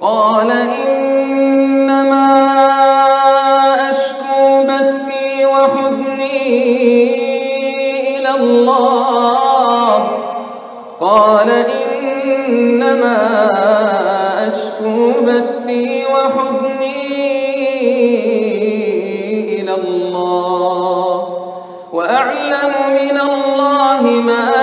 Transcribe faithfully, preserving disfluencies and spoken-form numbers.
قال إنما أشكو بثي وحزني إلى الله قال إنما أشكو بثي وحزني إلى الله وأعلم من الله ما